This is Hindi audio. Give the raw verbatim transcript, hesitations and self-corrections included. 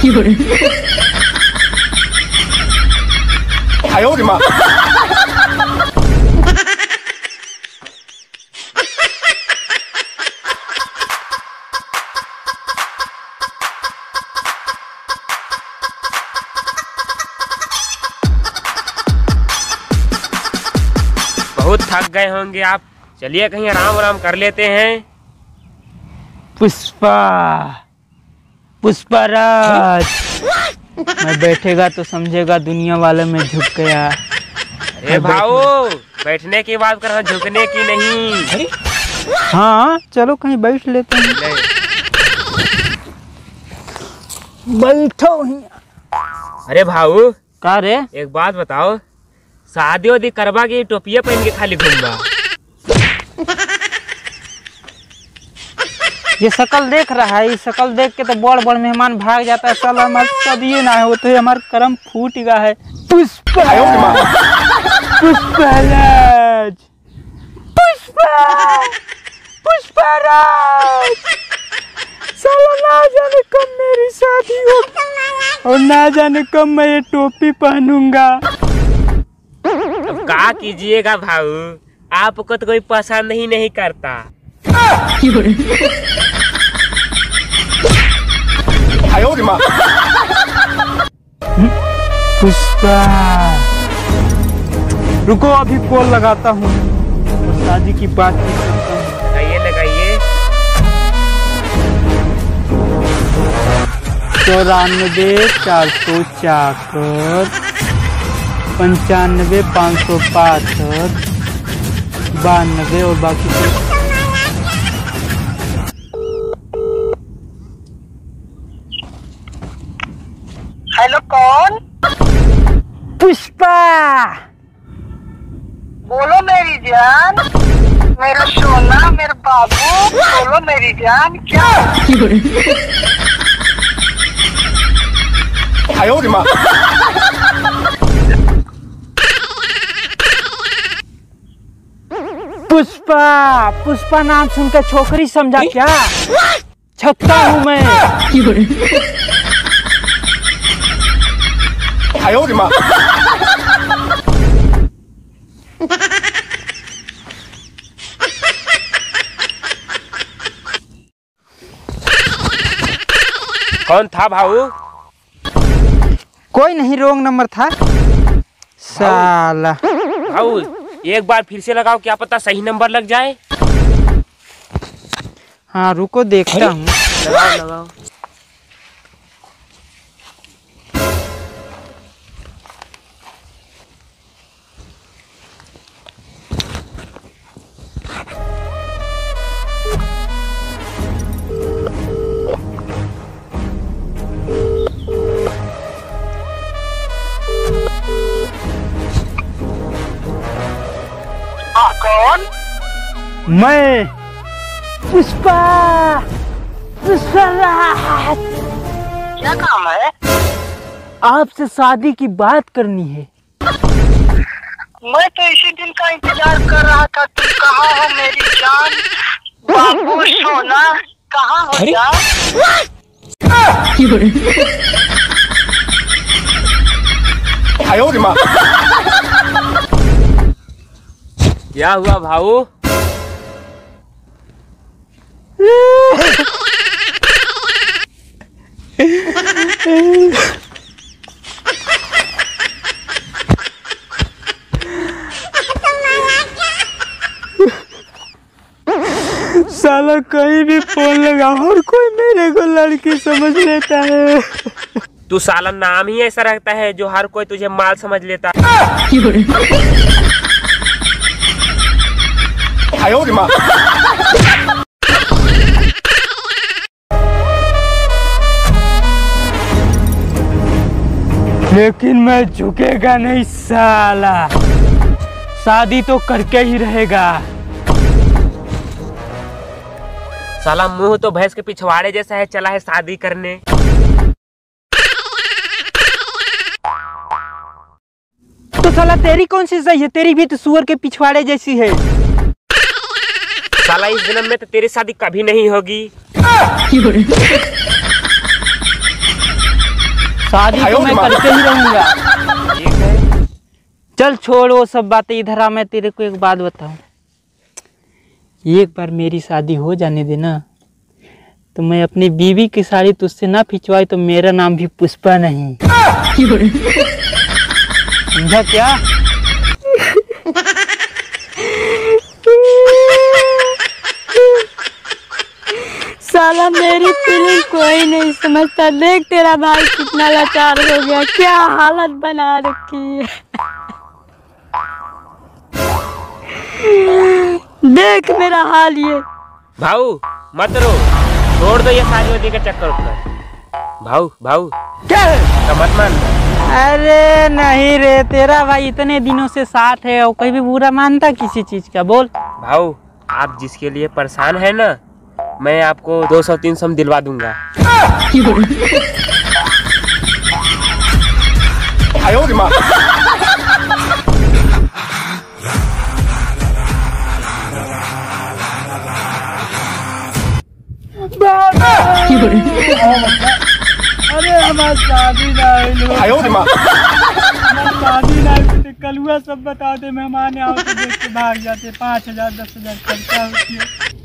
哎呦我的妈！ बहुत थक गए होंगे आप, चलिए कहीं आराम आराम कर लेते हैं। पुष्पा पुष्पाराज, मैं बैठेगा तो समझेगा दुनिया वाले में झुक गया। अरे भाऊ, बैठने की बात कर रहा, झुकने की नहीं। हाँ चलो कहीं बैठ लेते हैं। बैठो ही। अरे भाऊ, का रे? एक बात बताओ, शादी वादी करवा के टोपिया पहन के खाली घूमबा? ये शकल देख रहा है, इस शकल देख के तो बड़ बड़ मेहमान भाग जाता है। साला हमारे शादी ना हो तो हमारा कर्म फूट गया है। पुष्पा पुष्पाराज, पुष्पा पुष्पाराज, साला ना जाने कब मेरी शादी हो और ना जाने कब मैं ये टोपी पहनूंगा। अब क्या कीजिएगा भाऊ, आपको तो कोई पसंद ही नहीं करता। पुष्पा, रुको अभी कॉल लगाता हूँ और शादी की बात भी करता हूँ। लगाइए लगाइए। चौरानवे चार सौ चाकर, पंचानवे पाँच सौ बासठ, बानवे और बाकी तो। हेलो कौन? पुष्पा। बोलो मेरी जान, मेरा सोना, मेरा बाबू, बोलो मेरी जान, क्या? 哎呦我的妈！ पुष्पा पुष्पा नाम सुनकर छोकरी समझा क्या? छक्का हूँ मैं। 哎呦我的妈！ कौन था भाऊ? कोई नहीं, रॉन्ग नंबर था साला। भाऊ एक बार फिर से लगाओ, क्या पता सही नंबर लग जाए। हाँ रुको देखता हूँ। लगाओ लगाओ। कौन? मैं पुष्पा पुष्पाराज। क्या काम है? आपसे शादी की बात करनी है। मैं तो इसी दिन का इंतजार कर रहा था। तुम कहाँ हो मेरी जान, बाबू सोना, कहाँ हो जान? 哎呦我的妈！ क्या हुआ भाऊ? साला कहीं भी फोन लगा और कोई मेरे को लड़की समझ लेता है। तू साला नाम ही ऐसा रखता है जो हर कोई तुझे माल समझ लेता है। 哎呦我的妈！ लेकिन मैं झुकेगा नहीं साला, शादी तो करके ही रहेगा। साला मुंह तो भैंस के पिछवाड़े जैसा है, चला है शादी करने। तो साला तेरी कौन सी सही है? तेरी भी तो सुअर के पिछवाड़े जैसी है। साला इस जन्म में तो तेरी शादी कभी नहीं होगी। शादी तो मैं करके ही रहूंगा। ठीक है। चल छोड़ वो सब बातें, इधर आ। मैं तेरे को एक बात बताऊं, एक बार मेरी शादी हो जाने देना तो मैं अपनी बीवी की साड़ी तुझसे ना खिंचवाई तो मेरा नाम भी पुष्पा नहीं। समझा क्या? साला मेरी फीलिंग कोई नहीं समझता। देख तेरा भाई कितना लाचार हो गया, क्या हालत बना रखी है। देख मेरा हाल ये। भाऊ मत रो, छोड़ दो ये शादी वादी का चक्कर उठकर। भाऊ भाऊ क्या है? तो मत मान। अरे नहीं रे, तेरा भाई इतने दिनों से साथ है और कहीं भी बुरा मानता किसी चीज का? बोल भाऊ, आप जिसके लिए परेशान है ना, मैं आपको दो सौ तीन सौ में दिलवा दूंगा। अरे हमारी शादी नहीं, शादी नहीं, कलुआ सब बता दे, मेहमान आओ तो देख के भाग जाते। पाँच हजार दस हजार खर्चा होती है।